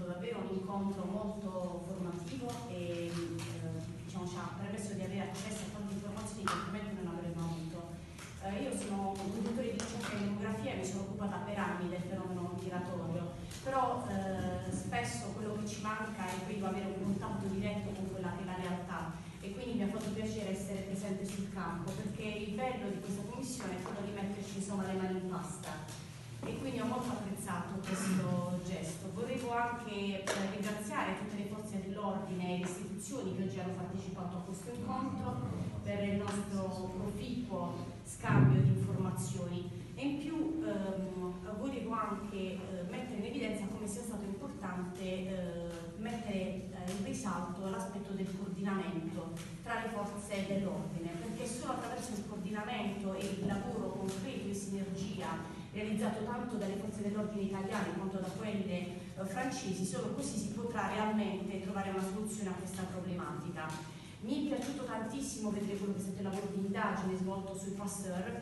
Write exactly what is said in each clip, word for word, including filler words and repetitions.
davvero un incontro molto formativo e eh, diciamo, ci ha permesso di avere accesso a tante informazioni che altrimenti non avremmo avuto. Eh, io sono un direttore di ricerca in demografia e mi sono occupata per anni del fenomeno migratorio, però eh, spesso quello che ci manca è quello avere un contatto diretto con quella che è la realtà, e quindi mi ha fatto piacere essere presente sul campo, perché il bello di questa commissione è quello di metterci insomma le mani in pasta, e quindi ho molto apprezzato questo gesto. Volevo anche eh, ringraziare tutte le forze dell'ordine e le istituzioni che oggi hanno partecipato a questo incontro per il nostro proficuo scambio di informazioni, e in più ehm, volevo anche eh, mettere in evidenza come sia stato importante eh, mettere eh, in risalto l'aspetto del coordinamento tra le forze dell'ordine, perché solo attraverso il coordinamento e il lavoro concreto e sinergia realizzato tanto dalle forze dell'ordine italiane quanto da quelle eh, francesi, solo così si potrà realmente trovare una soluzione a questa problematica. Mi è piaciuto tantissimo vedere quello che è stato il lavoro di indagine svolto sui Pasteur,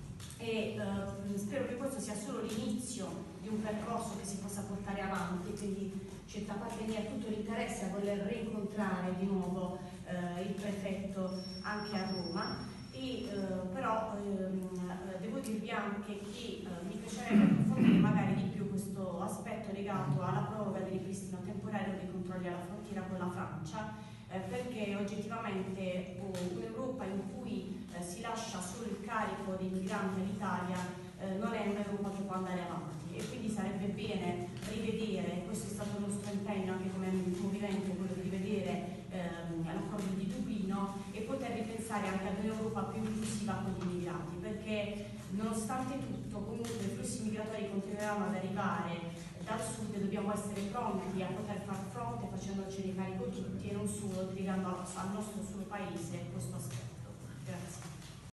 e eh, spero che questo sia solo l'inizio di un percorso che si possa portare avanti, quindi c'è da parte mia tutto l'interesse a voler rincontrare di nuovo eh, il prefetto anche a Roma. E, eh, però ehm, devo dirvi anche che eh, mi piacerebbe approfondire magari di più questo aspetto legato alla proroga del ripristino temporaneo dei controlli alla frontiera con la Francia, eh, perché oggettivamente oh, un'Europa in cui eh, si lascia solo il carico dei migranti all'Italia eh, non è un'Europa che può andare avanti, e quindi sarebbe bene rivedere, questo è stato il nostro impegno anche come movimento, quello di rivedere ehm, l'accordo di Dublino e poter ripensare anche ad un'Europa più inclusiva con gli immigrati, perché nonostante tutto comunque i flussi migratori continueranno ad arrivare dal sud, e dobbiamo essere pronti a poter far fronte facendocene carico tutti, e non solo delegando al nostro solo paese